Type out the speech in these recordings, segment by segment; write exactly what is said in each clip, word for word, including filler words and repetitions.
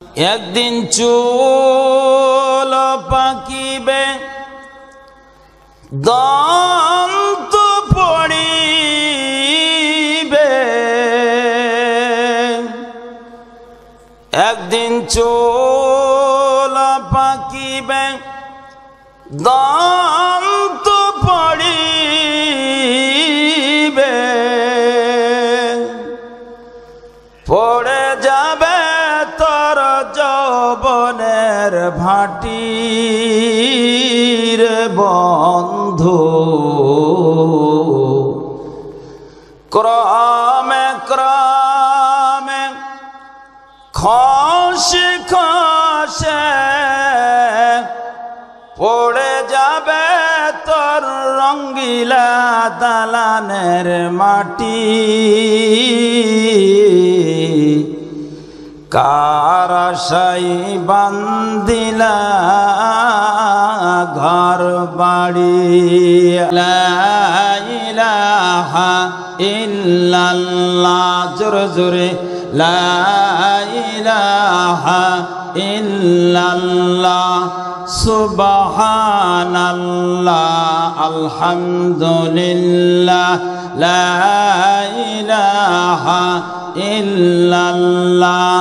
একদিন চুল পাকিবে দন্ত পড়িবে, একদিন চুল পাকিবে দন্ত পড়িবে, পড়ে যাবে তোর যৌবনের ভাটি রে বন্ধু। ক্রমে ক্রমে খসে খসে পড়ে যাবে তোর রঙ্গিলা দালানের মাটি। কার আশায় বান্দিলা ঘর বাড়ি। লা ইলাহা ইল্লাল্লাহ, জোরে জোরে লা ইলাহা ইল্লাল্লাহ, সুবহানাল্লাহ, আলহামদুলিল্লাহ, লা ইলাহা ইল্লাল্লাহ,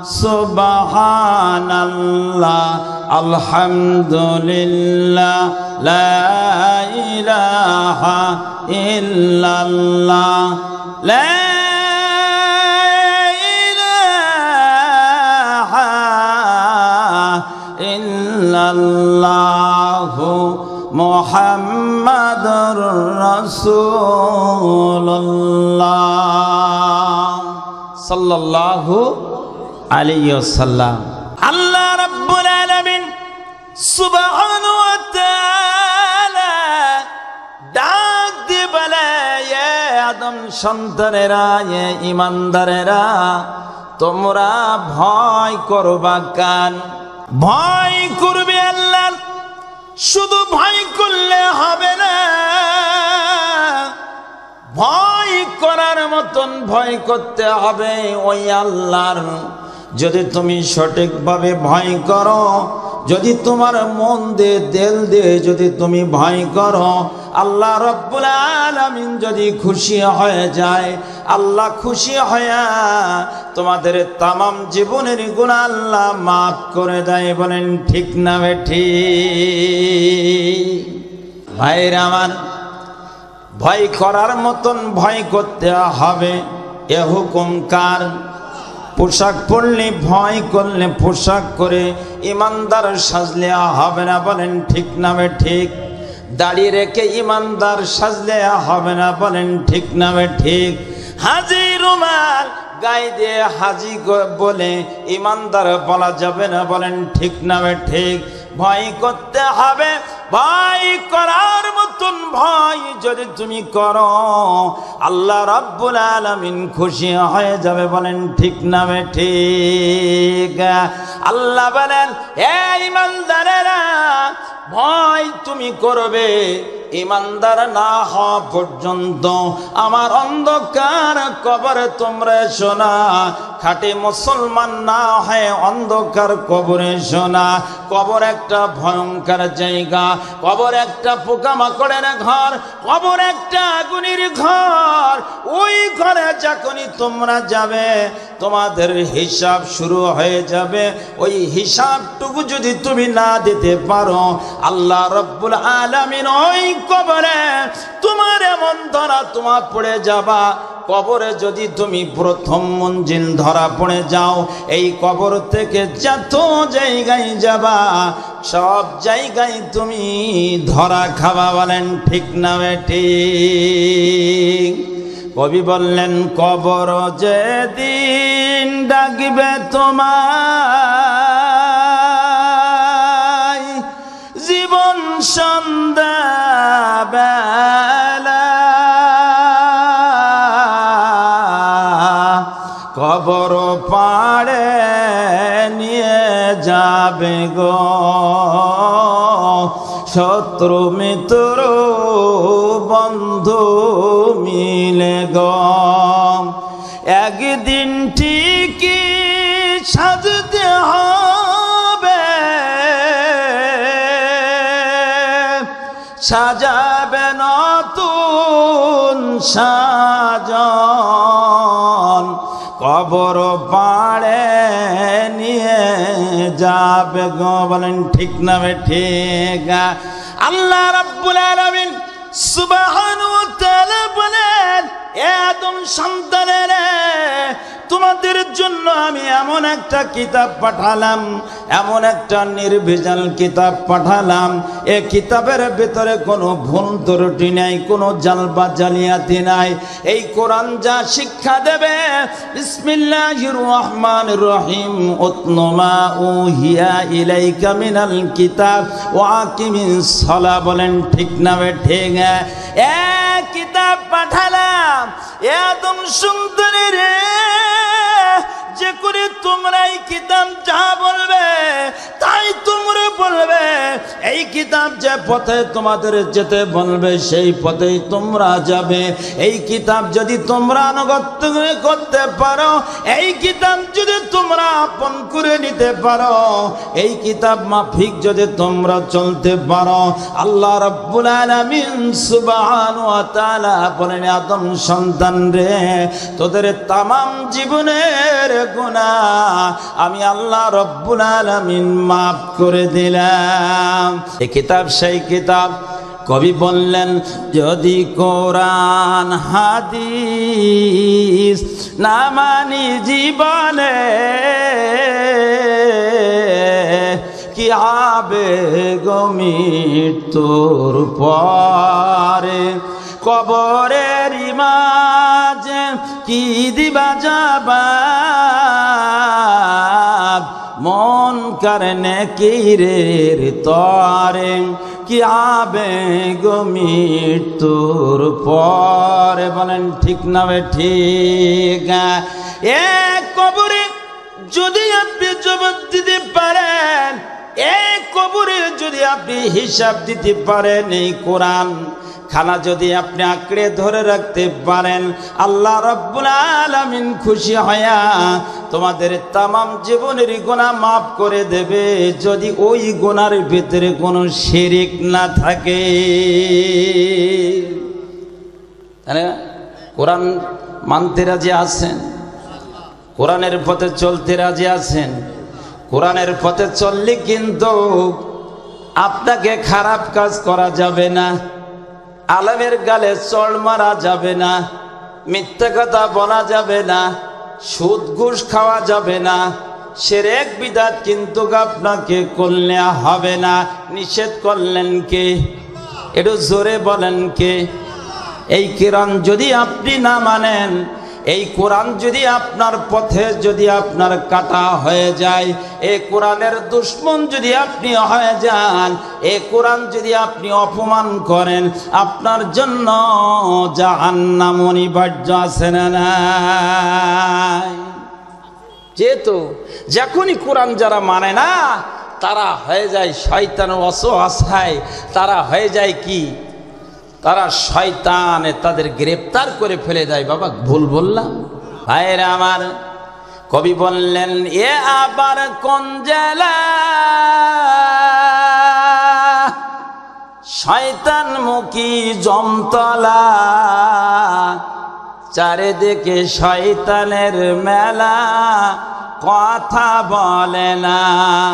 সুবহানাল্লাহ, আলহামদুলিল্লাহ, লা ইলাহা ইল্লাল্লাহ, লা ইলাহা ইল্লাল্লাহু মুহাম্মাদুর রাসূলুল্লাহ সাল্লাল্লাহু আলাইহি ওয়াসাল্লাম। আল্লাহ রাব্বুল আলামিন সুবহানাহু ওয়া তাআলা ডাক দিয়ে বলে, এ আদম সন্তানেরা, এ ঈমানদারেরা, তোমরা ভয় করবা কান, ভয় করবে আল্লাহ। শুধু ভয় করলে হবে না, ভয় করার মতন ভয় করতে হবে ওই আল্লাহর। যদি তুমি সঠিকভাবে ভয় করো, যদি তোমার মন দিয়ে দিল দিয়ে যদি তুমি ভয় করো, আল্লাহ রাব্বুল আলামিন যদি খুশি হয়ে যায়, আল্লাহ খুশি হয়ে তোমাদের তামাম জীবনের গুনাহ আল্লাহ মাফ করে দেয়। বলেন ঠিক না বেঠিক? ভাইরা আমার, ভয় করার মতন ভয় করতে হবে। এ হুকুম কার? পোশাক পরলে ভয় করলে পোশাক করে ইমানদার সাজলে হবে না। বলেন ঠিক না বেঠিক? দাড়ি রেখে ইমানদার সাজলে হবে না। বলেন ঠিক না বেঠিক? হাজি রুমাল গায়ে দিয়ে হাজি বলে ইমানদার বলা যাবে না। বলেন ঠিক না বেঠিক? ভয় করতে হবে। ভয় করার মতন ভয় যদি তুমি করো, আল্লাহ রাব্বুল আলামিন খুশি হয়ে যাবে। বলেন ঠিক না বেঠিক? আল্লাহ বলেন, হে ঈমানদারেরা, ভয় তুমি করবে, ঈমানদার না হওয়া পর্যন্ত আমার অন্ধকার কবরে তোমরা এসো না। খাঁটি মুসলমান না হয় অন্ধকার কবরে এসো না। কবর একটা ভয়ঙ্কর জায়গা, কবর একটা পোকামাকড়ের ঘর, কবর একটা আগুনের ঘর। ওই ঘরে যখনই তোমরা যাবে, তোমাদের হিসাব শুরু হয়ে যাবে। ওই হিসাবটুকু যদি তুমি না দিতে পারো, আল্লাহ রাব্বুল আলামিন ওই কবরে তোমার এমন ধরা তোমার পড়ে যাবা। কবরে যদি তুমি প্রথম মঞ্জিল ধরা পড়ে যাও, এই কবর থেকে যত জায়গায় যাবা সব জায়গায় তুমি ধরা খাবা। বলেন ঠিক না বেঠিক? কবি বললেন, কবর যেদিন ডাকবে তোমায়, জীবন সন্ধ্যাবেলা কবর পাড়ে নিয়ে যাবে গো। শত্রু মিত্র বন্ধু মিলে গো। একদিন ঠিকই সাজতে হয় সাজন কবর পাড়ে নিয়ে যাবে গো। বলেন ঠিক না ঠিক? আল্লাহ রাব্বুল আলামিন সুবহানাহু ওয়া তাআলা বলেন, এ আদম সন্তানেরা, তোমাদের জন্য আমি এমন একটা কিতাব পাঠালাম, এমন একটা নির্ভেজাল কিতাব পাঠালাম। এ কিতাবের ভিতরে কোনো ভুল ত্রুটি নাই, কোনো জালবা জালিয়াতি নাই। এই কোরআন যা শিক্ষা দেবে, বিসমিল্লাহির রহমানির রহিম, উতলু মা উহিয়া ইলাইকা মিনাল কিতাব ওয়া আকিমিস সালাহ। বলেন ঠিক না ঠিক? এ কিতাব পাঠালাম, এ আদম সন্তানেরা, যে করে তোমরা এই কিতাব যা বলবে তাই তোমরা বলবে। এই কিতাব যে পথে তোমাদের যেতে বলবে সেই পথেই তোমরা যাবে। এই কিতাব যদি তোমরা আনুগত্য করতে পারো, এই কিতাব যদি তোমরা আপন করে নিতে পারো, এই কিতাব মাফিক যদি তোমরা চলতে পারো, আল্লাহ রাব্বুল আলামিন সুবহানাহু ওয়া তাআলা বলেন, আদম সন্তান রে, তোদের তামাম জীবনের গুনাহ আমি আল্লাহ রাব্বুল আলামিন মাফ করে দিলাম। এই কিতাব সেই কিতাব। কবি বললেন, যদি কোরআন হাদিস না মানি জীবনে, কি হবে গো মৃত্যুর পরে, কবরের মাঝে কি দিবা জবাব, মন কারণে কিরের তরে, কি হবে গো মৃত্যুর পরে। বলেন ঠিক না ঠিক? এ কবরে যদি আপনি জবাব দিতে পারেন, এই কবরে যদি আপনি হিসাব দিতে পারেন, এই কোরআন খানা যদি আপনি আঁকড়ে ধরে রাখতে পারেন, আল্লাহ রাব্বুল আলামিন খুশি হয়া তোমাদের তামাম জীবনের গুনাহ মাফ করে দেবে, যদি ওই গুনার ভিতরে কোনো শিরিক না থাকে। তাহলে কোরআন মানতে রাজি আছেন? কোরআনের পথে চলতে রাজি আছেন? কোরআনের পথে চললে কিন্তু আপনাকে খারাপ কাজ করা যাবে না, আলেমের গালে চড় মারা যাবে না, মিথ্যা কথা বলা যাবে না, সুদ ঘুষ খাওয়া যাবে না, শিরক বিদআত কিন্তু আপনাকে করলে হবে না। নিষেধ করলেন কে? একটু জোরে বলেন কে? এই কোরআন যদি আপনি না মানেন, এই কোরআন যদি আপনার পথে যদি আপনার কাটা হয়ে যায়, এই কোরআনের দুশমন যদি আপনি হয়ে যান, এই কোরআন যদি আপনি অপমান করেন, আপনার জন্য জাহান্নাম অনিবার্য আছে না নাই? যেহেতু যখনই কোরআন যারা মানে না, তারা হয়ে যায় শয়তানের অসহায়, তারা হয়ে যায় কি, তারা শয়তানে তাদের গ্রেফতার করে ফেলে দেয়। বাবা ভুল বললাম? ভাইরা আমার, কবি বললেন, এ আবার কোন জেলা, শয়তান মুখী জমতলা, চারিদিকে শয়তানের মেলা, কথা বলে না,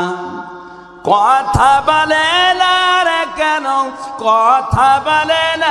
কথা বলে না রে, কেন কথা বলে না,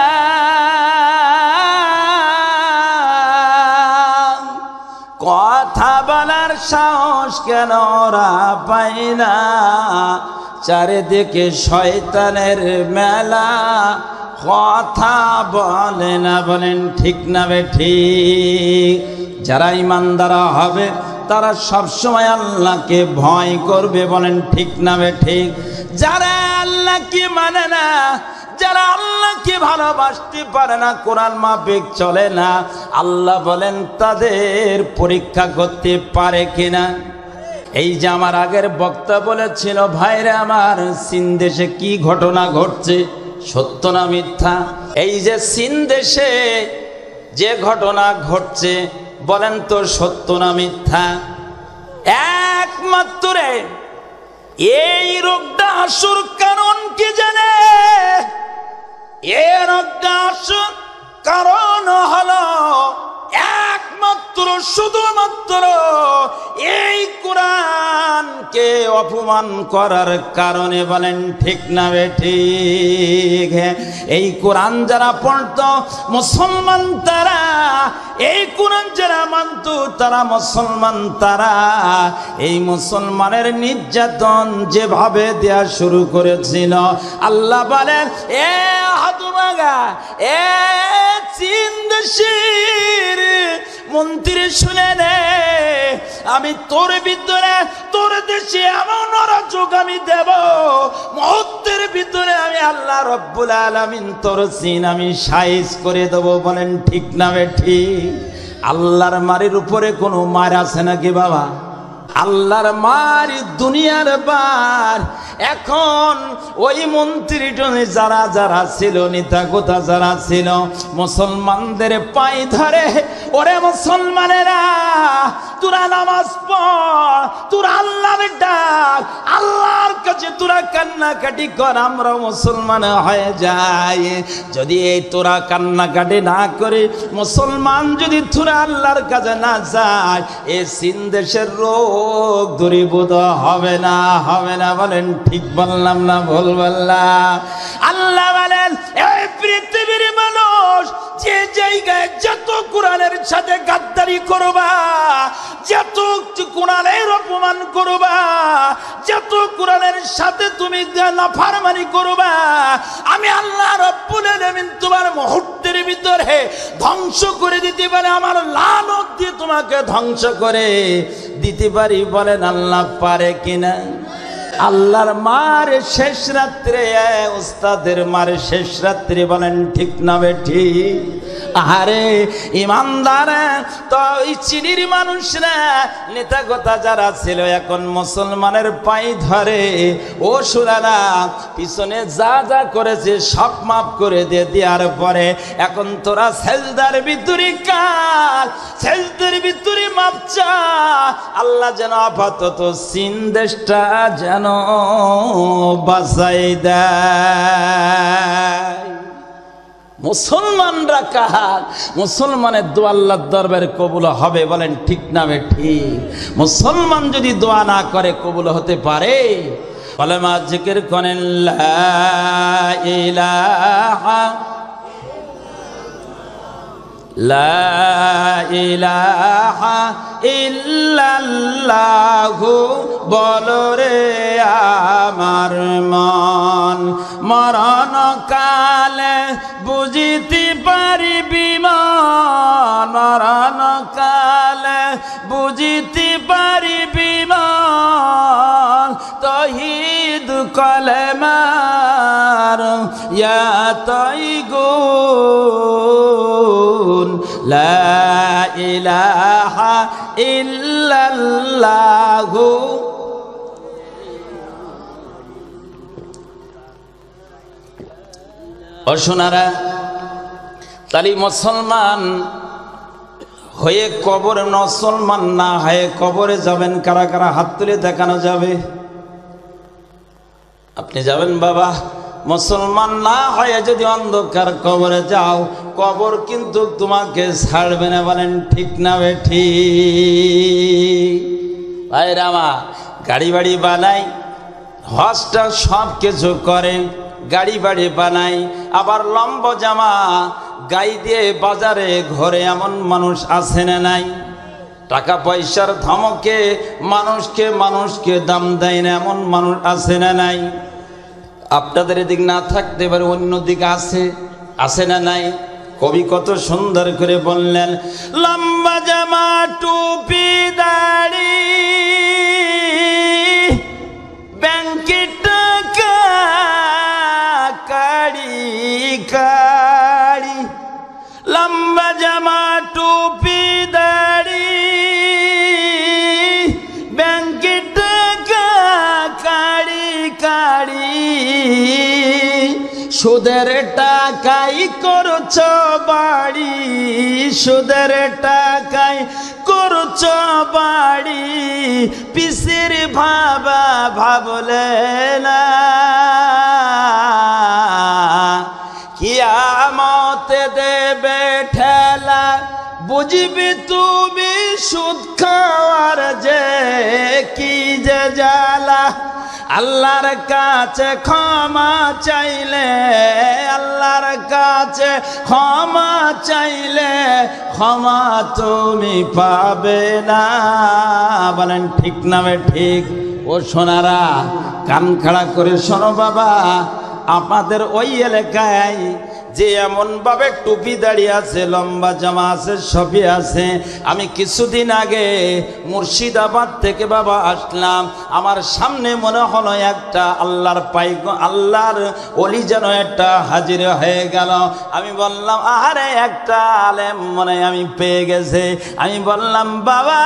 কথা বলার সাহস কেন ওরা পায় না, চারিদিকে শয়তানের মেলা, কথা বলে না। বলেন ঠিক না ঠিক? যারা ইমানদার হবে তারা সবসময় আল্লাহকে ভয় করবে। বলেন ঠিক না ঠিক? যারা আল্লাহকে মানে না, যারা আল্লাহকে ভালোবাসতে পারে না, কোরআন মাফিক চলে না, আল্লাহ বলেন তাদের পরীক্ষা করতে পারে কিনা। এই যে আমার আগের বক্তা বলেছিল, ভাইরা আমার, চীন দেশে কি ঘটনা ঘটছে, সত্য না মিথ্যা? এই যে চীন দেশে যে ঘটনা ঘটছে, বলেন তো সত্য না মিথ্যা? একমাত্র এই রোগটা আসুর কারণ কি জানে? এই রোগটা আসুর কারণ হলো একমাত্র শুধুমাত্র এই কোরআনকে অপমান করার কারণে। বলেন ঠিক না বেঠিক? এই কোরআন যারা পড়তো মুসলমান তারা, এই কোরআন যারা মানত তারা মুসলমান তারা, এই মুসলমানের নির্যাতন যেভাবে দেয়া শুরু করেছিল, আল্লাহ বলেন এ হাতুমাগা, এ চীন দেশের মন্ত্রী শুনে নে, আমি তোর ভিতরে তোর দেশে এমন অরাজক আমি দেব, মুহূর্তের ভিতরে আমি আল্লাহ রব্বুল আলামিন তোর চীন আমি সাইজ করে দেব। বলেন ঠিক না বেঠিক? আল্লাহর মারির উপরে কোনো মার আছে নাকি বাবা? আল্লাহর মার দুনিয়ার বার। এখন ওই মন্ত্রী যারা যারা ছিল, নেতা গোতা যারা ছিল, মুসলমানদের পায়ে ধরে, ওরে মুসলমানেরা তোরা নামাজ পড়, তোরা আল্লাহর ডাক, আল্লাহর কাছে তোরা কান্নাকাটি কর, আমরা মুসলমান হয়ে যাই। যদি এই তোরা কান্নাকাটি না করে মুসলমান যদি তোরা আল্লাহর কাছে না যায়, এই চীন দেশের রোগ দূরীভূত হবে না, হবে না। বলেন ঠিক বললাম না ভুল বললাম? আল্লাহ বলেন এই পৃথিবীর মানুষ যে জায়গায় যত কোরআনের সাথে গাদ্দারি করবা, যত কোরআনের অপমান করবা, যত কোরআনের সাথে তুমি নাফরমানি করবা, আমি আল্লাহ রব্বুল আলামিন তোমার মুহূর্তের ভিতরে ধ্বংস করে দিতে পারে, আমার লানত দিয়ে তোমাকে ধ্বংস করে দিতে পারি। বলেন আল্লাহ পারে কিনা? আল্লাহর মার শেষ রাত্রে, উস্তাদের মার শেষ রাত্রে। বলেন ঠিক না বেঠিক? আরে ইমানদার তো ওই চিনির মানুষরা, নেতা গোতা যারা ছিল, এখন মুসলমানের পায়ে ধরে, ও সুরারা পিছনে যা যা করেছে সব মাফ করে দিয়ে দেওয়ার পরে এখন তোরা সেজদার ভিতরে কাল, সেজদার ভিতরে মাপ চা, আল্লাহ যেন আপাতত চীন দেশটা যেন বাঁচাই দেয়। মুসলমানরা কাহার? মুসলমানের দোয়া আল্লাহর দরবারে কবুল হবে। বলেন ঠিক না বেঠিক? মুসলমান যদি দোয়া না করে কবুল হতে পারে? কলেমা জিকির করেন লা ইলাহা লা ইলাহা ইল্লাল্লাহু বলো রে আমার মন, মরণ কালে বুঝিতে পারিবি মন, মরণ কালে বুঝিতে পারিবি মন, তহিদ কলেমার ইয়া তৈগুন লা ইলাহা ইল্লাল্লাহু। ও সোনারা, তালি মুসলমান হয়ে কবর, মুসলমান না হয়ে কবরে যাবেন কারা কারা? হাত তুলে দেখানো যাবে। আপনি যাবেন বাবা? মুসলমান না হয়ে যদি অন্ধকার কবরে যাও, কবর কিন্তু তোমাকে ছাড়বে না। বলেন ঠিক না বেঠিক? ভাইরা আমার, গাড়ি বাড়ি বানাই, হজটা সব কিছু করে, গাড়ি বাড়ি বানাই, আবার লম্ব জামা গাই দিয়ে বাজারে ঘরে এমন মানুষ আছে না নাই? টাকা পয়সার ধমকে মানুষকে মানুষকে দাম দেয় না এমন মানুষ আছে না নাই? আপনাদের এদিক না থাকতে পারে, অন্য দিকে আছে, আছে না নাই? কবি কত সুন্দর করে বললেন, লম্বা জামা টুপি দাড়ি ব্যাংকে টাকা কাড়ি কাড়ি, লম্বা জামা টুপি দাড়ি ব্যাংকে টাকা কাড়ি কাড়ি, সুদের টাকাই করছ বাড়ি, সুদের টাকাই করছ বাড়ি, পিসির ভাবা ভাবলে না, কিয়ামতে দেবে বুঝবি তুমি সুদ খাওয়ার যে কি যে জ্বালা। আল্লাহর কাছে ক্ষমা চাইলে, আল্লাহর কাছে ক্ষমা চাইলে ক্ষমা তুমি পাবে না। বলেন ঠিক নামে ঠিক। ও সোনারা কান খাড়া করে শোনো বাবা, আমাদের ওই এলাকায় যে এমন ভাবে টুপি দাঁড়িয়ে আছে, লম্বা জামা আছে, সবই আছে। আমি কিছুদিন আগে মুর্শিদাবাদ থেকে বাবা আসলাম, আমার সামনে মনে হলো একটা আল্লাহর পাই আল্লাহর ওলি যেন একটা হাজির হয়ে গেল। আমি বললাম আরে একটা আলেম মনে আমি পেয়ে গেছে। আমি বললাম বাবা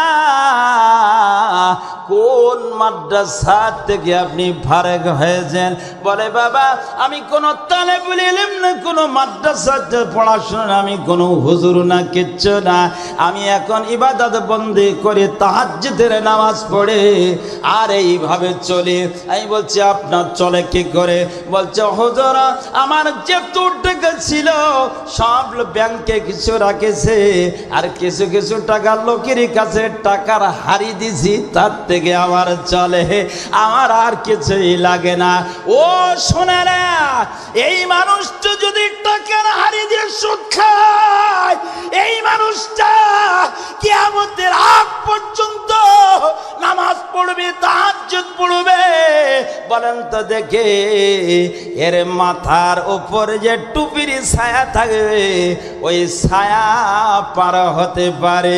কোন মাদ্রাসা থেকে আপনি ফারেক হয়েছেন? বলে বাবা আমি কোন তালেবুল ইলম না, কোন মাদ্রাসাতে পড়াশোনা, আমি কোন হুজুর না, কিচ্ছু না। আমি এখন ইবাদত বন্দি করে তাহাজ্জুদের নামাজ পড়ে আর এইভাবে চলি। আমি বলছি আপনার চলে কি করে? বলছে হুজুর আমার যে টাকা ছিল সব ব্যাংকে কিছু রাখেছে, আর কিছু কিছু টাকা লোকের কাছে টাকার হারি দিছি, তার থেকে আমার চলে, আমার আর কিছুই লাগে না। ও সোনারা, এই মানুষটা যদি টাকার হারি দিয়ে সুদ খায়, এই মানুষটা কিয়ামতের আগ পর্যন্ত নামাজ পড়বে, তাহাজ্জুদ পড়বে। বলেন তো দেখে এর মাথার উপরে যে টুপির ছায়া থাকবে, ওই ছায়া পার হতে পারে।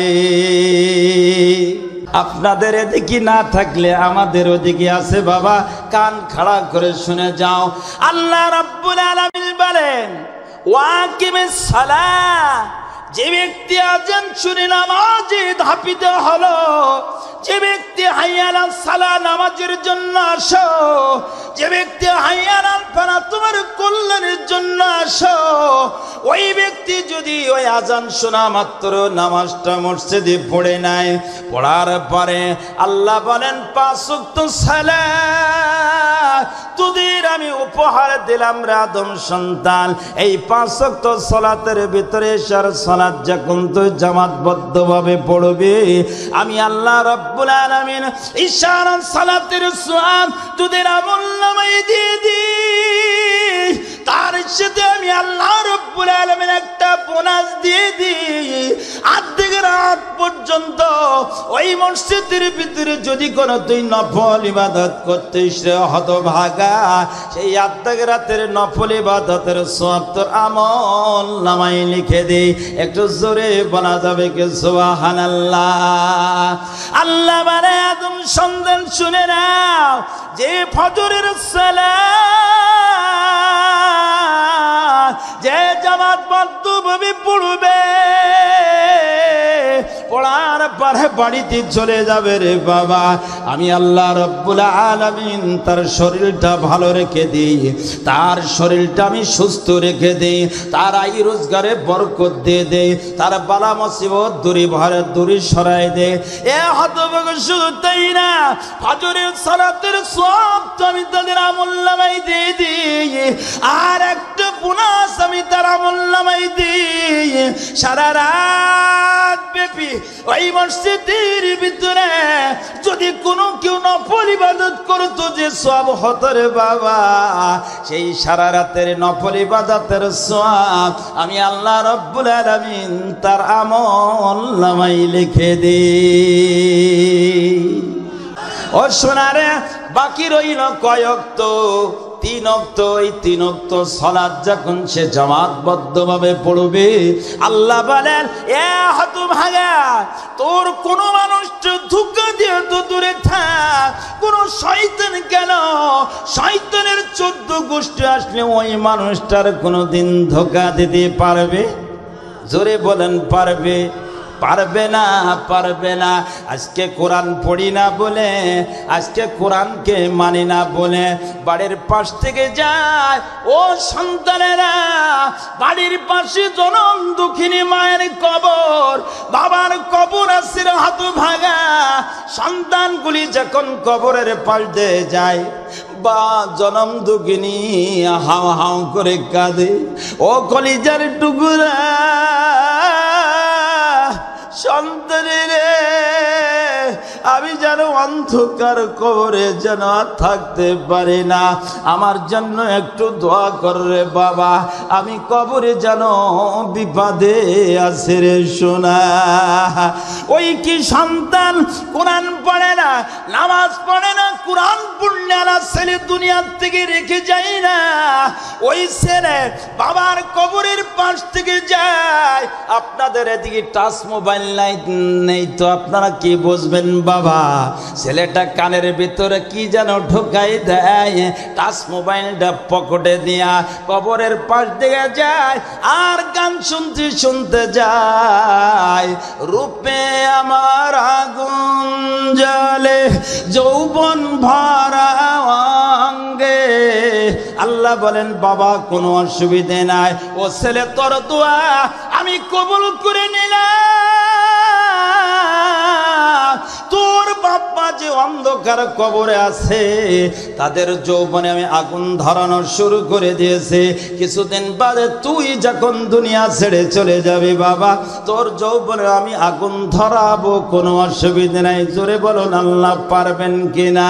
আপনাদের এদিকে না থাকলে আমাদের ওদিকে আছে বাবা। কান খাড়া করে শুনে যাও। আল্লাহ রাব্বুল আলামিন বলেন ওয়াকিমিস সালাহ, যে ব্যক্তি আযান শুনে নামাজে ধাপিত হলো, যে ব্যক্তি হাইয়া আলাস সালাহ নামাজের জন্য আসো, যে ব্যক্তি হাইয়া আলাল ফালাহ তোমার কল্যাণের জন্য আসো, ওই ব্যক্তি যদি ওই আযান শোনা মাত্র নামাজটা মসজিদে পড়ে নাই, পড়ার পরে আল্লাহ বলেন পাঁচ ওয়াক্ত সালাত তোদের আমি উপহার দিলাম রে আদম সন্তান। এই পাঁচ ওয়াক্ত সালাতের ভিতরে সার সালাত যখন তুই জামাতবদ্ধভাবে পড়বি, আমি আল্লাহ রাব্বুল আলামিন ইশারাত সালাতের সওয়াব তোদের আমলনামায় দিয়ে দিই। তার সাথে আমি আল্লাহ রাব্বুল আলামিন একটা বোনাস দিয়ে দিই। আর্ধেক রাত পর্যন্ত ওই মসজিদের ভিতরে যদি কোনো তুই নফল ইবাদত করতিস রে হতভাগা, সেই আর্ধেক রাতের নফল ইবাদতের সওয়াব তোর আমলনামায় লিখে দেই। একটু জোরে বলা যাবে কি সুবহানাল্লাহ? আল্লাহ বলে আদম সন্তান শুনে নাও, যে ফজরের সালাত যে জামাতবদ্ধভাবে পড়বে, পড়ার পরে বাড়িতে চলে যাবে রে বাবা, আমি আল্লাহ রাব্বুল আলামিন তার শরীরটা ভালো রেখে দিই, তার শরীরটা আমি সুস্থ রেখে দিই, তার আয় রোজগারে বরকত দিয়ে দেই, তার বালা মুসিবত দূরে ভরে দূরে সরাই দে। এ হতভাগা শুধু তাই না, ফজরের সালাতের সওয়াব তো আমি তাদের আমলনামায় দিয়ে দিই, আর একটা বোনাস আমি তার আমলনামায় দিই। সারা রাত ব্যাপী ওই মসজিদের ভিতরে যদি কোনো কেউ নফল ইবাদত করতো, যে সওয়াব হতো রে বাবা, সেই সারা রাতের নফল ইবাদতের সওয়াব আমি আল্লাহ রাব্বুল আলামিন তার আমলনামায় লিখে দিই। ও সোনারে, বাকি রইল কয়ক্ত? তিন ওয়াক্ত। এই তিন ওয়াক্ত সালাত যখন সে জামাতবদ্ধভাবে পড়বে, আল্লাহ বলেন এ হতভাগা, তোর কোন মানুষটা ধোঁকা দিয়ে তো দূরে থাক, কোন শয়তান কেন, শয়তানের চোদ্দ গোষ্ঠী আসলে ওই মানুষটার কোনোদিন ধোঁকা দিতে পারবে? জোরে বলেন পারবে? পারবে না, পারবে না। আজকে কোরআন পড়ি না বলে, আজকে কোরআনকে মানি না বলে বাড়ির পাশ থেকে যায় ও সন্তানেরা, বাড়ির পাশে জনম দুঃখিনী মায়ের কবর, বাবার কবর আছে হতভাগা, সন্তানগুলি যখন কবরের পাশ দিয়ে যায় বা জনম দুঃখিনী হাও হাও করে কাঁদে। ও কলিজার টুকরা, সন্তানেরে আমি যেন অন্ধকার কবরে যেন থাকতে পারি না, আমার জন্য একটু দোয়া কর রে বাবা, আমি কবরে যেন বিপদে আছে রে সোনা। ওই কি সন্তান কোরআন পড়ে না, নামাজ পড়ে না, কোরআন পড়লে আলা ছেলে দুনিয়ার থেকে রেখে যায় না, ওই ছেলে বাবার কবরের পাশ থেকে যায়। আপনাদের এদিকে টাচ মোবাইল নাই নেই তো আপনারা কি বুঝবেন বাবা? ছেলেটা কানের ভিতরে কি যেন ঢোকাই দেয়, টাচ মোবাইলটা পকেটে দিয়া কবরের পাশ দিকে যায় আর গান শুনতে শুনতে যায়। রূপে আমার আগুন জ্বলে যৌবন ভরা অঙ্গে। আল্লাহ বলেন বাবা কোনো অসুবিধে নাই, ও ছেলে তোর দোয়া আমি কবুল করে নিলাম। তোর বাবা যে অন্ধকার কবরে আছে তাদের যৌবনে আমি আগুন ধরানো শুরু করে দিয়েছে। কিছুদিন বাদে তুই যখন দুনিয়া ছেড়ে চলে যাবি বাবা, তোর যৌবনে আমি আগুন ধরাবো, কোনো অসুবিধা নাই। জোরে বলুন আল্লাহ পারবেন কিনা?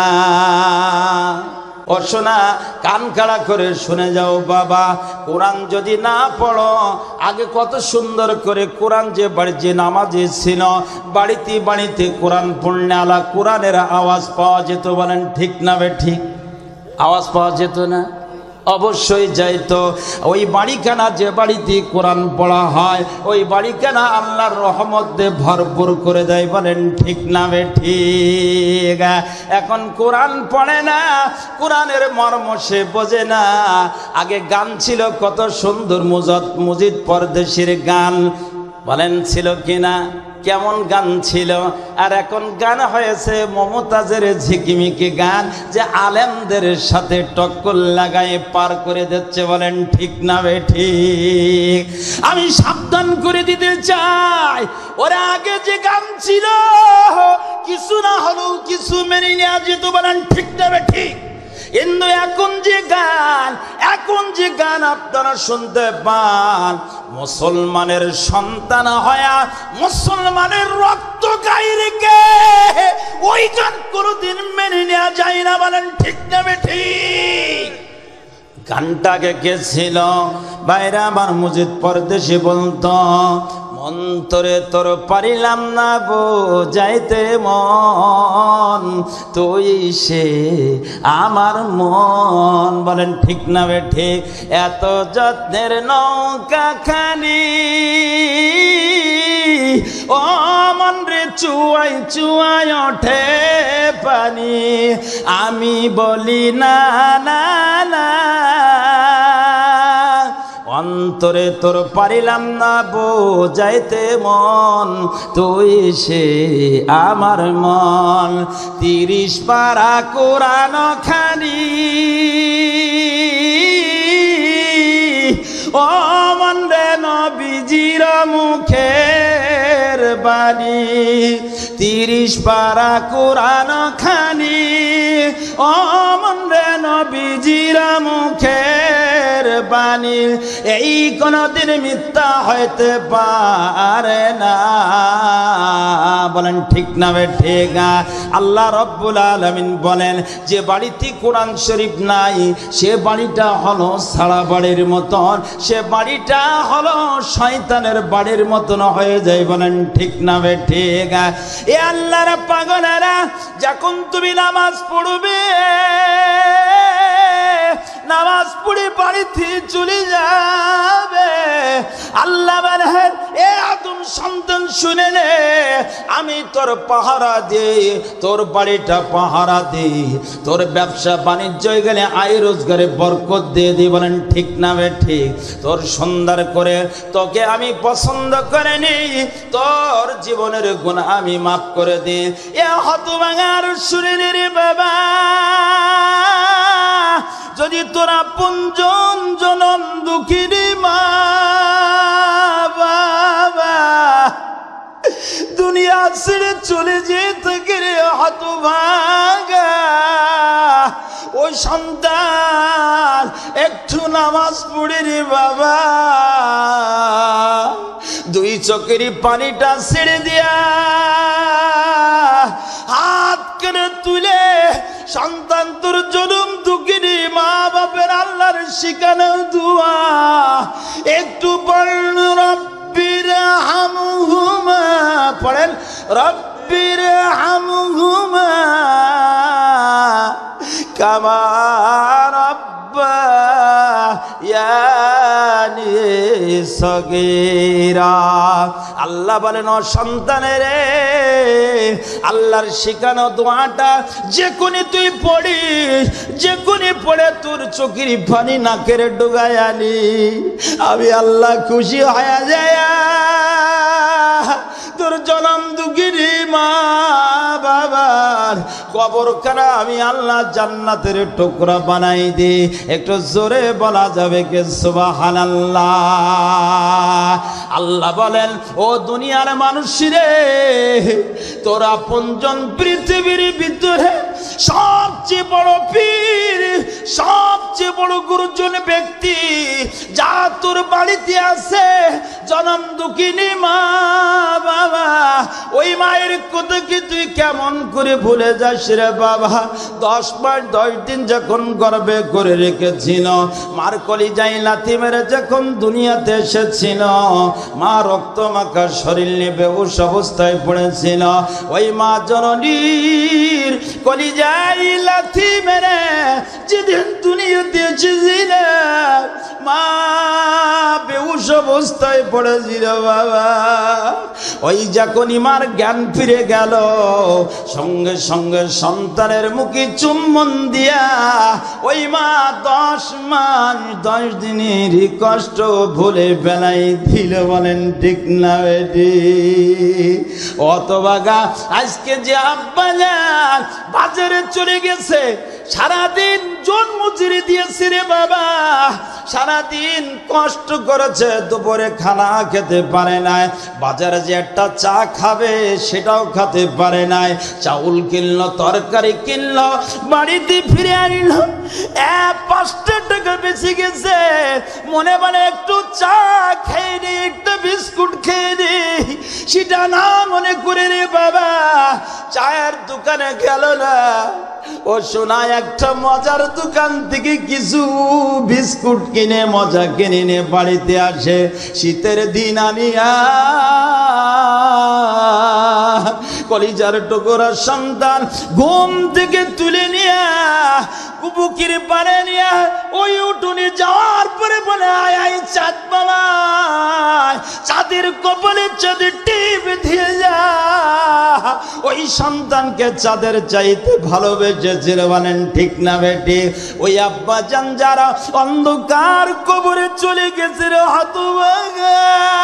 ও শোনা, কান খাড়া করে শুনে যাও বাবা, কোরআন যদি না পড়ো, আগে কত সুন্দর করে কোরআন যে বাড়ি যে নামাজে ছিল, বাড়িতে বাড়িতে কোরআন পড়লে আলা কোরআনের আওয়াজ পাওয়া যেত। বলেন ঠিক না বে ঠিক? আওয়াজ পাওয়া যেত না? অবশ্যই যাইতো। ওই বাড়িখানা যে বাড়িতে কোরআন পড়া হয় ওই বাড়িখানা আল্লাহর রহমত দিয়ে ভরপুর করে দেয়। বলেন ঠিক না বে ঠিক? এখন কোরআন পড়ে না, কোরআনের মর্ম সে বোঝে না। আগে গান ছিল কত সুন্দর, মুজাদ মুজিদ পরদেশির গান, বলেন ছিল কিনা? কেমন গান ছিল। আর এখন গান হয়েছে মমতাজের ঝিকিমিকি গান, যে আলেমদের সাথে টক্কর লাগায় পার করে দিচ্ছে। বলেন ঠিক না বে ঠিক? আমি সাবধান করে দিতে চাই, ওরা আগে যে গান ছিল কিছু না হলেও কিছু মেনে নেওয়া যেত। বলেন ঠিক না বে ঠিক? কিন্তু এখন যে গান, এখন যে গান আপনারা শুনতে পান, মুসলমানের সন্তান হয়া মুসলমানের রক্ত গায়ে রেখে ওই গান কোনোদিন মেনে নেওয়া যায় না। বলেন ঠিক না বে ঠিক? গানটাকে কে ছিল? বাইরে আমার মুজিদ পরদেশি বলতো, অন্তরে তোর পারিলাম না বোঝাইতে মন, তুই সে আমার মন। বলেন ঠিক না বে ঠিক? এত যত্নের নৌকা খানি ও মন রে চুয়াই চুয়াই ওঠে পানি, আমি বলি না না না, অন্তরে তোর পারিলাম না বোঝাইতে মন, তুই সে আমার মন। তিরিশ পারা কোরআন খানি ও মন রে নবীজির মুখের বাণী, তিরিশ পারা কোরআন খানি ও মন রে নবীজির মুখের বাণী, এই কোনদিন মিথ্যা হইতে পারে না। বলেন ঠিক না বে ঠিক? আল্লাহ রব্বুল আলামিন বলেন, যে বাড়িতে কোরআন শরীফ নাই সে বাড়িটা হলো সারা বাড়ির মতন, সে বাড়িটা হলো শয়তানের বাড়ির মতন হয়ে যায়। বলেন ঠিক না বে ঠিক? এ আল্লাহর পাগলেরা, যখন তুমি নামাজ পড়বে, নামাজ পড়ে বাড়িতে চলে যাবে, আল্লাহ বলেন এ আদম সন্তান শুনে নে, আমি তোর পাহারা দিই, তোর বাড়িটা পাহারা দিই, তোর ব্যবসা বাণিজ্য গেলে আয় রোজগারে বরকত দিয়ে দিই। বলেন ঠিক না বে ঠিক? তোর সুন্দর করে তোকে আমি পছন্দ করে নিই, তোর জীবনের গুনাহ আমি মাফ করে দিই। এ হতভাঙার শুনে রে বাবা, যদি তোরা পুঞ্জন জনম দুঃখিনী মা বাবা দুনিয়া ছেড়ে চলে যেতে গেলে হতভাগা, ওই সন্তান একটু নামাজ পড়ে রে বাবা, দুই চোখের পানিটা ছেড়ে দিয়া হাত করে তুলে সন্তান তোর জনম দুঃখিনী মা বাপের আল্লাহর শিখানো দুয়া একটু পড়েন রব্বির হামহুমা পড়েন রব্বির হামহুমা কামা রব্বায়ানি সগীরা। আল্লাহ বলেন ও সন্তানের রে আল্লাহর শিখানো দোয়াটা যে কোনি তুই পড়িস যে কোনি পড়ে তোর চোখের পানি নাকের ডুগায় আনি আমি আল্লাহ খুশি হয়ে যায় তোর জনম দুঃখিনী মা বাবার কবরখানা আমি আল্লাহ জান্নাতের টুকরা বানাই দি। একটু জোরে বলা যাবে কে সুবহানাল্লাহ। আল্লাহ বলেন ও দুনিয়ার মানুষ রে তোরা আপনজন পৃথিবীর ভিতরে সবচেয়ে বড় পীর সবচেয়ে বড় গুরুজন ব্যক্তি যা তোর বাড়িতে আছে জনম দুঃখিনী মা বাবা ওই মায়ের কথা কি তুই কেমন করে ভুলে যাস রে বাবা? দশ মাস দশ দিন যখন গর্ভে করে রেখেছিল মার কলিজায় লাথি মেরে যখন দুনিয়াতে এসেছিল মা রক্ত মাখা শরীর নিয়ে বেহুশ অবস্থায় পড়েছিল ওই মা জননীর কলিজায় লাথি মেরে যেদিন দুনিয়াতে এসেছিল মা বেহুশ অবস্থায় পড়েছিল বাবা ওই যখন মার জ্ঞান ফিরে গেল সঙ্গে সঙ্গে সন্তানের মুখে চুম্বন দিয়া ওই মা দশ মাস দশ দিনের কষ্ট ভুলে বেলাই দিল। বলেন ঠিক না বেটি? অতবাগা আজকে যে আব্বা যান বাজারে চলে গেছে সারাদিন জন মজুরি দিয়েছে রে বাবা সারাদিন কষ্ট করেছে দুপুরে খানা খেতে পারে নাই বাজারে যে একটা চা খাবে সেটাও খেতে পারে নাই চাউল কিনলো তরকারি কিনলো বাড়িতে ফিরে আনলো এক পাঁচটা টাকা বেঁচে গেছে মনে মানে একটু চা খেয়ে নি একটা বিস্কুট খেয়ে নি সেটা না মনে করে রে বাবা চায়ের দোকানে গেল না ও শোনা একটা মজার দোকান থেকে কিছু বিস্কুট কিনে মজা কিনে নিয়ে বাড়িতে আসে শীতের দিন আনিয়া কলিজার টুকরা সন্তান ঘুম থেকে তুলে নিয়ে বুকের পারে নিয়ে ওই উঠোনে যাওয়ার পরে বলে আয় আয় চাঁদ বাবা চাঁদের কপালে চাঁদের টিপ দিয়ে যা ওই সন্তানকে চাঁদের চাইতে ভালোবেসেছিল। বলেন ঠিক না বেটি? ওই আব্বা জান যারা অন্ধকার কবরে চলে গেছে রে হতভাগা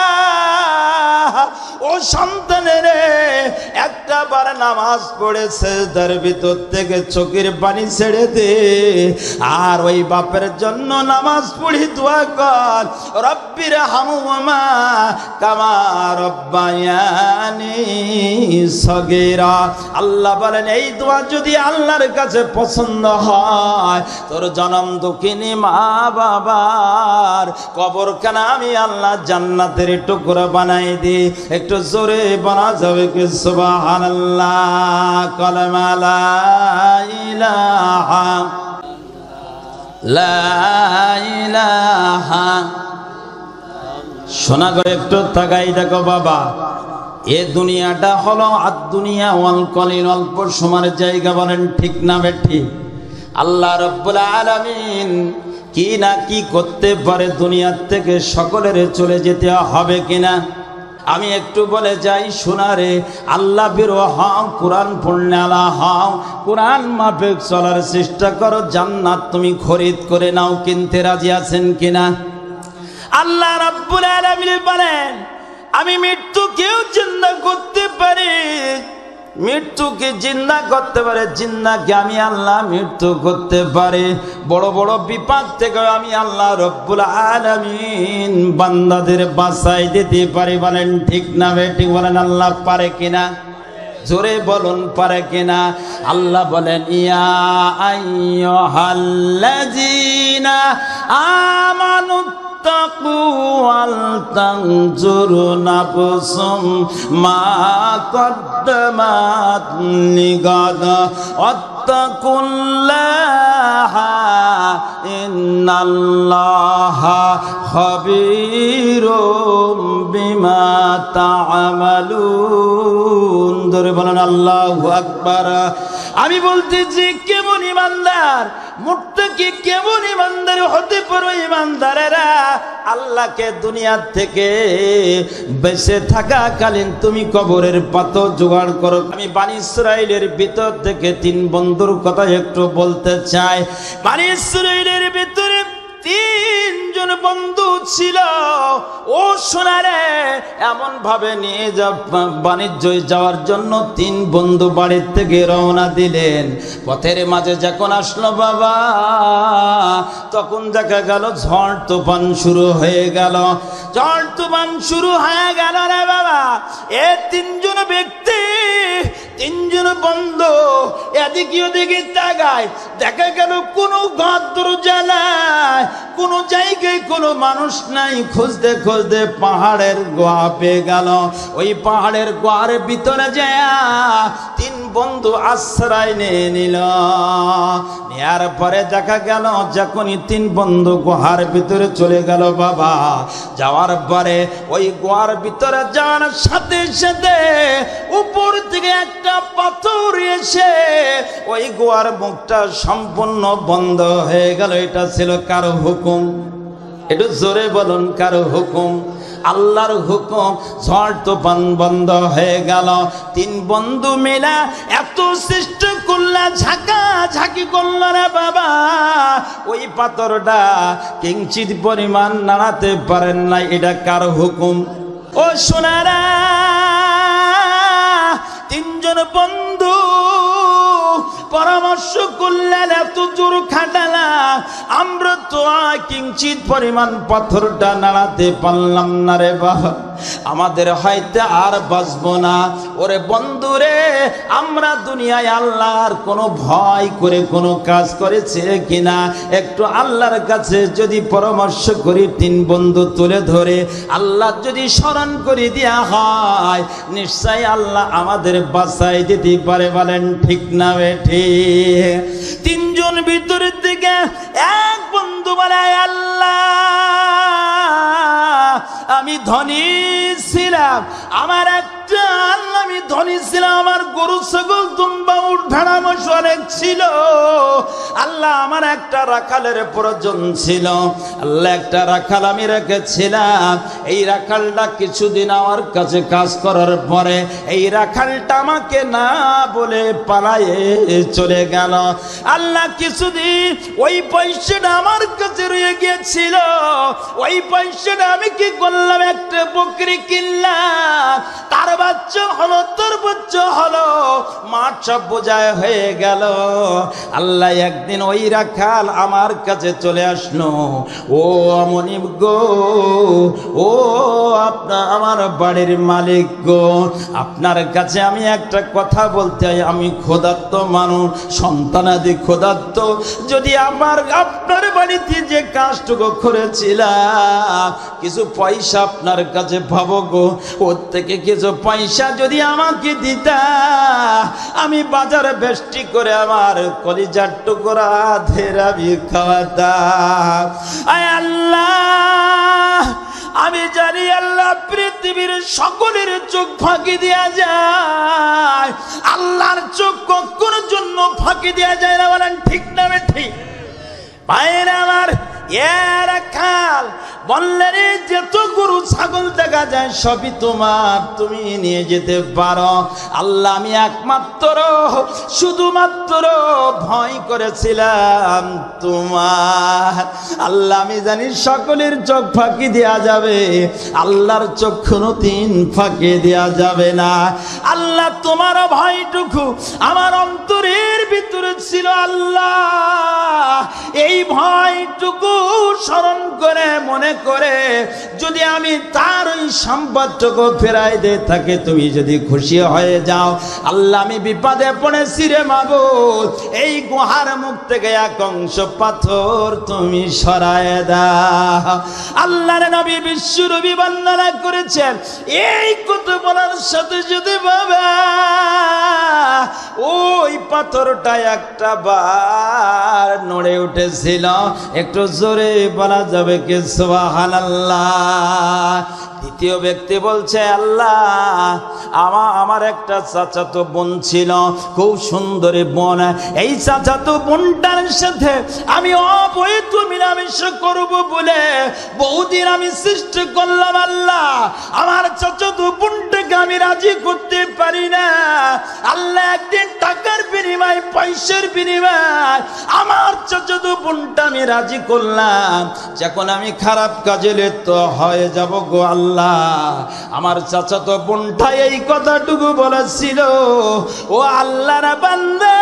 ও সন্তানের একটা বার নামাজ পড়েছে তার ভিতর থেকে চোখের পানি ছেড়ে দে আর ওই বাপের জন্য নামাজ পড়ি দোয়া কর রব্বির হামহুমা কামা রব্বায়ানি সগীরা। আল্লাহ বলেন এই দোয়া যদি আল্লাহর কাছে পছন্দ হয় তোর জনম দুঃখিনী মা বাবার কবরখানা আমি আল্লাহ জান্নাতের টুকরা বানাই দি। একটু জোরে বলা যাবে কি সুবহানাল্লাহ? কালেমা লা ইলাহা লা ইলাহা। শোনা করে একটু তাকাই দেখো বাবা এ দুনিয়াটা হলো আর দুনিয়া ওয়াল কলিল অল্প সময়ের জায়গা। বলেন ঠিক না বেঠি? আল্লাহ রাব্বুল আলামিন কি না কি করতে পারে দুনিয়ার থেকে সকলের চলে যেতে হবে কিনা আমি একটু বলে যাই শোনারে আল্লাহ বিরো হও কোরআন পড়লে আলা হও কোরআন মাফিক চলার চেষ্টা করো জান্নাত তুমি খরিদ করে নাও কিনতে রাজি আছেন কিনা? আল্লাহ রাব্বুল আলামিন বলেন আমি মৃত্যুকেও জিন্দা করতে পারি মৃত্যুকে জিন্দা করতে পারে জিন্দাকে আমি আল্লাহ মৃত্যু করতে পারে বড় বড় বিপদ থেকে আমি আল্লাহ রব্বুল আলামিন বান্দাদের বাঁচাই দিতে পারি। বলেন ঠিক না বেঠিক? বলেন আল্লাহ পারে কিনা? জোরে বলুন পারে কিনা? আল্লাহ বলেন ইয়া আইয়ুহাল্লাযীনা আমানু ওয়ালতানজুর নাফসুম মা কদ্দামাত লিগাদ ওয়াত্তাকুল্লাহা ইন্নাল্লাহা খাবীরুম বিমা তা'মালুন। ধরে বলেন আল্লাহু আকবার। আমি বলতেছি কেমন ইমানদার, মুত্তাকি কেমন ইমানদার হতে পারো ইমানদারেরা। আল্লাহকে দুনিয়া থেকে বেঁচে থাকাকালীন তুমি কবরের পাথর জোগাড় করো। আমি বনি ইসরাইলের ভিতর থেকে তিন বন্ধুর কথা একটু বলতে চাই। বনি ইসরাইলের ভিতরে তিনজন বন্ধু ছিল। ও সোনারে, এমন ভাবে নিয়ে যা বাণিজ্য যাওয়ার জন্য তিন বন্ধু বাড়ির থেকে রওনা দিলেন। পথের মাঝে যখন আসলো বাবা, তখন দেখা গেল ঝড় তুফান শুরু হয়ে গেল। ঝড় তুফান শুরু হয়ে গেল রে বাবা। এ তিনজন ব্যক্তি, তিনজন বন্ধু এদিকে ওদিকে তাকায়, দেখা গেল কোনো ঘর দরজা নাই, কোনো জায়গায় কোনো মানুষ নাই। খুঁজতে খুঁজতে পাহাড়ের গোয়া পেয়ে গেল। ওই পাহাড়ের গোয়ার ভিতরে যায় তিন বন্ধু আশ্রয় নিয়ে নিল। নেয়ার পরে দেখা গেল যখনই তিন বন্ধু গুহার ভিতরে চলে গেল বাবা, যাওয়ার পরে ওই গুহার ভিতরে যাওয়ার সাথে সাথে উপর থেকে একটা পাথর এসে ওই গুহার মুখটা সম্পূর্ণ বন্ধ হয়ে গেল। এটা ছিল কারো হুকুম? একটু জোরে বলুন, কারো হুকুম? আল্লাহর হুকুম। ঝড় তুফান বন্ধ হয়ে গেল। তিন বন্ধু মিলা এত চেষ্টা করলা, ঝাঁকা ঝাঁকি করল রে বাবা, ওই পাথরটা কিঞ্চিত পরিমাণ নাড়াতে পারেন না। এটা কার হুকুম? ও সোনারা, তিনজন বন্ধু পরামর্শ করলেন, এত জোর খাটালা, আমরা তো কিঞ্চিত পরিমাণ পাথরটা নাড়াতে পারলাম না রে বাবা, আমাদের হয়তো আর বাঁচবো না। ওরে বন্ধুরে, আমরা দুনিয়ায় আল্লাহর কোনো ভয় করে কোনো কাজ করেছে কিনা একটু আল্লাহর কাছে যদি পরামর্শ করি, তিন বন্ধু তুলে ধরে আল্লাহ যদি স্মরণ করে দেয়া হয়, নিশ্চয় আল্লাহ আমাদের বাঁচাই দিতে পারে। বলেন ঠিক না বেঠি? তিনজন ভিতরের দিকে এক বন্ধু বলে, আল্লাহ আমি ধনী ছিলাম, আমার একটা আল্লাহ আমি ধনী ছিলাম, আমার গরু ছাগল দুম্বা উট ভেড়া মোষ অনেক ছিল। আল্লাহ আমার একটা রাখালের প্রয়োজন ছিল। আল্লাহ একটা রাখাল আমি রেখেছিলাম। এই রাখালটা কিছুদিন আমার কাছে কাজ করার পরে এই রাখালটা আমাকে না বলে পালায়ে চলে গেল। আল্লাহ কিছুদিন ওই পয়সাটা আমার কাছে রয়ে গিয়েছিল। ওই পয়সাটা আমি কি করলাম, একটা বকরি কিনলাম, তার বাচ্চা হলো, তোর বাচ্চা হলো, মাঠ সব বোঝায় হয়ে গেল। আল্লাহ একদিন ওই রাখাল আমার কাছে চলে আসলো। ও মনিব গো, ও আপনার আমার বাড়ির মালিক গো, আপনার কাছে আমি একটা কথা বলতে চাই। আমি ক্ষুধার্ত মানুষ, সন্তানাদি ক্ষুধার্ত। যদি আমার আপনার বাড়িতে যে কাজটুকু করেছিলাম, কিছু পয়সা আপনার কাছে পাবো গো, ওর থেকে কিছু পয়সা যদি আমাকে দিতা, আমি বাজারে বেষ্টি করে আমার কলিজার টুকরা ধেরাবি খাওয়াতাম। আয় আল্লাহ, আমি জানি আল্লাহ পৃথিবীর সকলের চোখ ফাঁকি দেয়া যায়, আল্লাহর চোখ কখনো জন্য ফাঁকি দেয়া যায় না। বলেন ঠিক না ঠিক? ভাইরা আমার, এর খাল বললেন, যত গরু ছাগল দেখা যায় সবই তোমার, তুমি নিয়ে যেতে পারো। আল্লাহ আমি একমাত্র শুধুমাত্র ভয় করেছিলাম তোমার। আল্লাহ আমি জানি সকলের চোখ ফাঁকি দেয়া যাবে, আল্লাহর চোখ কোনোদিন ফাঁকি দেয়া যাবে না। আল্লাহ তোমার ভয়টুকু আমার অন্তরের ভিতরে ছিল। আল্লাহ এই ভয় সম্পদটুকু স্মরণ করে মনে করে যদি আমি তার ওই সম্পদটুকু ফেরাই দিয়ে থাকে তুমি যদি খুশি হয়ে যাও। আল্লাহ আমি বিপদে পড়েছি রে মাবুদ, এই গুহার মুখ থেকে এক অংশ পাথর তুমি সরায় দাও। আল্লাহর নবী বিশ্বনবী বর্ণনা করেছেন এই কথা বলার সাথে যদি বাবা ওই পাথরটা একটা বার নড়ে উঠেছিল, একটু জোরে বলা যাবে কি সুবহানাল্লাহ। দ্বিতীয় ব্যক্তি বলছে আল্লাহ আমার আমার একটা চাচাতো বোন ছিল, খুব সুন্দরী বোন, এই চাচাতো বোনটার সাথে আমি অবৈধ মিলামেশ করব বলে বহুদিন আমি চেষ্টা করলাম। আল্লাহ আমার চাচাতো বোনটাকে আমি রাজি করতে পারি না। আল্লাহ একদিন টাকার বিনিময় পয়সার বিনিময় আমার চাচাতো বোনটা আমি রাজি করলাম, যখন আমি খারাপ কাজে লিপ্ত হয়ে যাব গো আল্লাহ। আমার চাচাতো বোনটা এই কথাটুকু বলেছিল, ও আল্লাহর বান্দা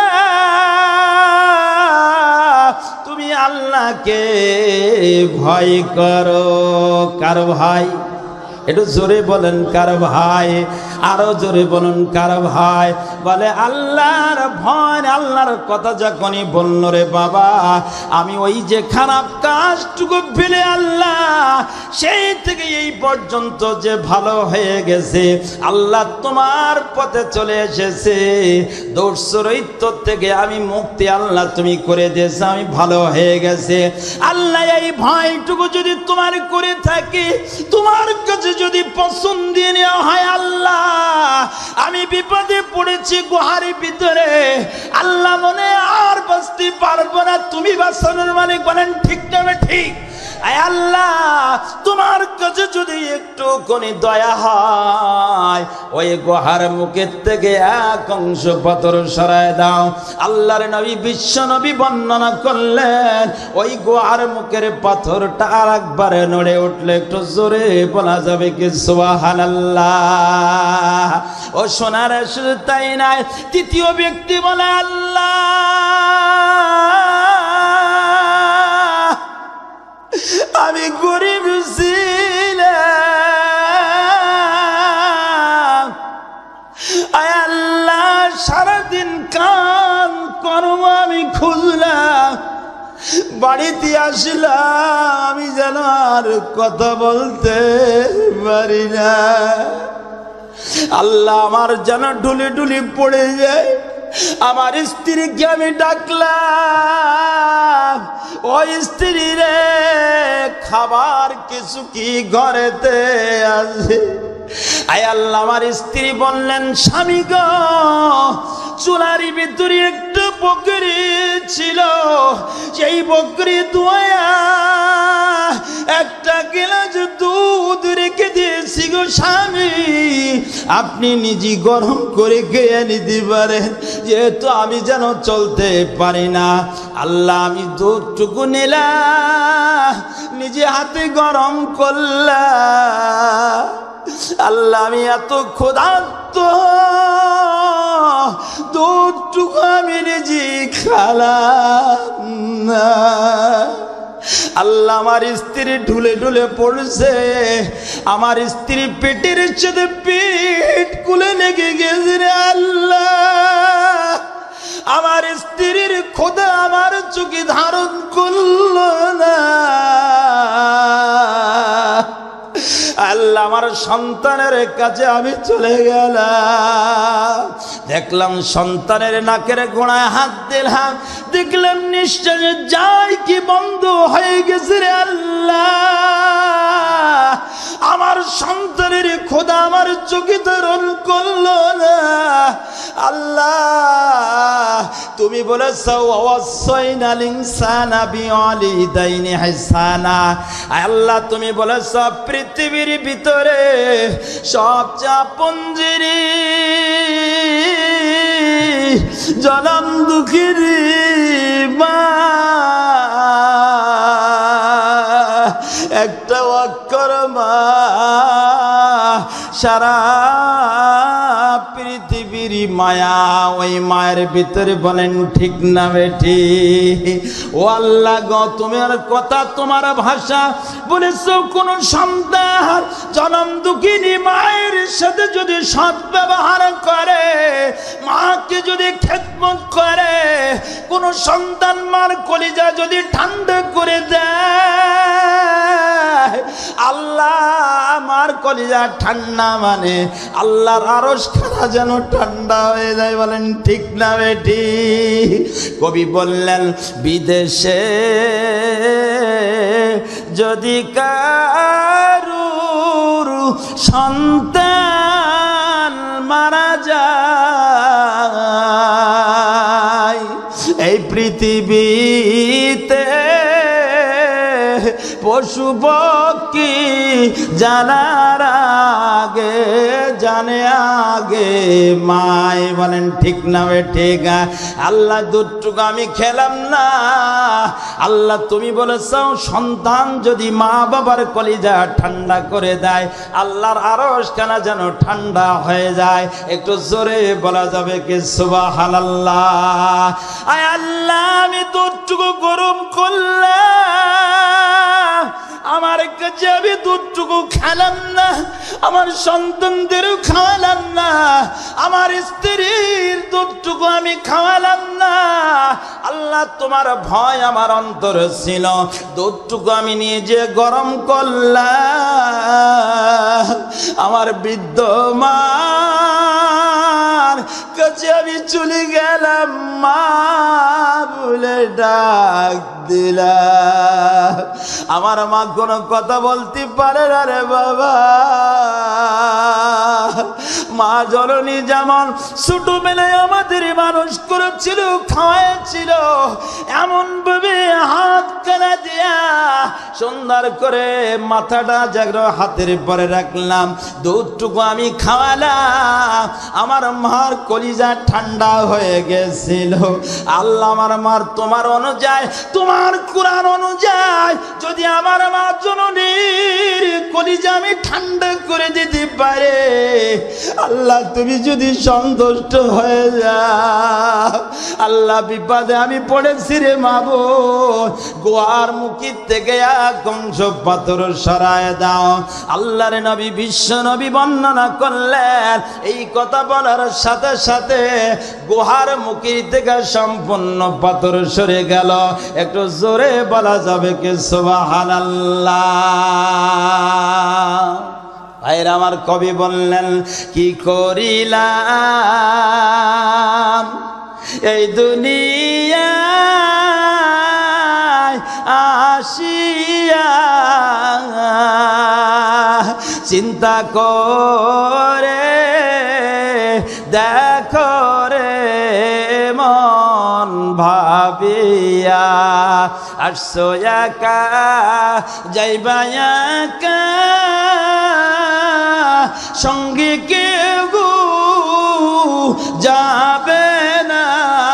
তুমি আল্লাহকে ভয় করো। কার ভাই? একটু জোরে বলেন কার ভাই? আরো জোরে বলুন কার ভাই? বলে আল্লাহর ভয়। আল্লাহর কথা যখনই বলল রে বাবা আমি ওই যে খারাপ কাজটুকু ফেলে আল্লাহ সেই থেকে এই পর্যন্ত যে ভালো হয়ে গেছে, আল্লাহ তোমার পথে চলে এসেছে, দোষরহিত থেকে আমি মুক্তি আল্লাহ তুমি করে দিয়েছে, আমি ভালো হয়ে গেছে। আল্লাহ এই ভয়টুকু যদি তোমার করে থাকি, তোমার কাছে যদি পছন্দ নেওয়া হয় আল্লাহ আমি বিপদে পড়েছি গুহার ভিতরে, আল্লাহ মনে আর বাঁচতে পারবো না, তুমি বাঁচানোর মালিক, বলেন ঠিক না ঠিক? আয় আল্লাহ তোমার কাছে যদি একটু কোন দয়া হয় ওই গুহার মুখের থেকে এক অংশ পাথর সরায় দাও। আল্লাহর নবী বিশ্ব নবী বর্ণনা করলেন ওই গুহার মুখের পাথরটা আর একবারে নড়ে উঠলে একটু জোরে বলা যাবে কি সুবহানাল্লাহ। ও সোনার শুধু তাই নাই, তৃতীয় ব্যক্তি বলে আল্লাহ আমি গরিব ছিলাম, আয় আল্লাহ সারাদিন কাম কর্ম আমি খুঁজলাম, বাড়িতে আসলাম আমি যেন আর কথা বলতে পারি না। আল্লাহ আমার যেন ঢুলি ঢুলি পড়ে যায়। আমার স্ত্রীকে আমি ডাকলাম, ওই স্ত্রী রে খাবার কিছু কি ঘরেতে আছে? আয় আল্লাহ আমার স্ত্রী বললেন স্বামী গো চুলার ভিতরে একটা বকরি ছিল, সেই বকরি দুয়া একটা গ্লাস দুধ রেখে দিয়েছি গো স্বামী, আপনি নিজে গরম করে খেয়ে নিতে পারেন, যেহেতু আমি যেন চলতে পারি না। আল্লাহ আমি দুধটুকু নিলাম, নিজে হাতে গরম করলাম। আল্লাহ আমি এত ক্ষুধার্ত, দুধটুকু আমি নিজে খালাম না। আল্লাহ আমার স্ত্রী ঢুলে ঢুলে পড়ছে, আমার স্ত্রী পেটের সাথে পেট কুলে লেগে গেছে রে আল্লাহ। আমার স্ত্রীর খোদা আমার চোখে ধারণ করল না। আল্লাহ আমার সন্তানের কাছে আমি চলে গেলাম, দেখলাম সন্তানের নাকের গোড়ায় হাত দিলাম, দেখলাম নিশ্চয় যাই কি বন্ধ হয়ে গেছে রে আল্লাহ। আমার সন্তানের খোদা আমার চোখে ধারণ করলো না। আল্লাহ তুমি বলেছো ওয়াসাইনাল ইনসানা বিওয়ালিদাইনি ইহসানা, আল্লাহ তুমি বলেছো পৃথিবীর ভিতরে সবচেয়ে আপন জিনিস জনম দুঃখীর মা, একটা অক্ষর মা সারা পৃথিবীর মায়া ওই মায়ের ভিতরে, বলেন ঠিক না বেঠি? ও আল্লাহ গো, তোমার কথা তোমার ভাষা বলেছো, কোন সন্তান জনম দুঃখিনী মায়ের সাথে যদি সৎ ব্যবহার করে, মাকে যদি খেদমত করে, কোন সন্তান মার কলিজা যদি ঠান্ডা করে দেয়, আল্লাহ আমার কলিজা ঠান্ডা মানে আল্লাহর আরশ খানা যেন ঠান্ডা হয়ে যায়, বলেন ঠিক না বেটি? কবি বললেন, বিদেশে যদি কারুর সন্তান মারা যায়, এই পৃথিবীতে পশু পক্ষী জানার আগে জানে আগে মায়, বলেন ঠিক না ঠিক? আল্লাহ দুধটুকু আমি খেলাম না, আল্লাহ তুমি বলেছ সন্তান যদি মা বাবার কলিজা ঠান্ডা করে দেয়, আল্লাহর আরশ খানা যেন ঠান্ডা হয়ে যায়। একটু জোরে বলা যাবে কি সুবহানাল্লাহ? আয় আল্লাহ, আমি দুধটুকু গরম করলাম, আমার কাছে আমি দুধটুকু খেলাম না, আমার সন্তানদেরও খাওয়ালাম না, আমার স্ত্রীর দুধটুকু আমি খাওয়ালাম না। আল্লাহ তোমার ভয় আমার অন্তরে ছিল, দুধটুকু আমি নিজে গরম করলাম, আমার বৃদ্ধ মার কাছে আমি চলে গেলাম, মা বলে ডাক দিলাম। আমার মা কোনো কথা বলতে পারে না রে বাবা। মা জননী যেমন ছোটবেলায় আমাদের মানুষ করেছিল, খাওয়াইছিল, এমন ভাবে হাত কানা দিয়া সুন্দর করে মাথাটা জাগর হাতের পরে রাখলাম, দুধটুকু আমি খাওয়ালাম, আমার মার কলিজা ঠান্ডা হয়ে গেছিল। আল্লাহ আমার মার তোমার অনুযায়ী, তোমার কুরআন অনুযায়ী যদি আমার মা জননীর কলিজা আমি ঠান্ডা করে দিতে পারে, আল্লাহ তুমি যদি সন্তুষ্ট হয়ে যাও, আল্লাহ বিপদে আমি পড়েছি রে মাবুদ, গোয়ার মুখি থেকে এক অংশ পাথর সরায় দাও। আল্লাহর নবী বিশ্ব নবী বর্ণনা করলেন, এই কথা বলার সাথে সাথে গুহার মুখি থেকে সম্পূর্ণ পাথর সরে গেল। একটু জোরে বলা যাবে কি সুবহানাল্লাহ? ভাইরা আমার, কবি বললেন, কি করিলাম এই দুনিয়ায় আসিয়া, চিন্তা করে দেখো রে মন ভাবিয়া, আসছো একা যাইবা একা, সঙ্গে কেউ যাবে না,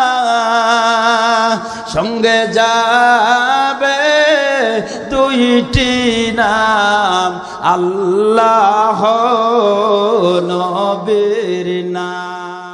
সঙ্গে যাবে দুইটি নাম, আল্লাহ নবীর নাম।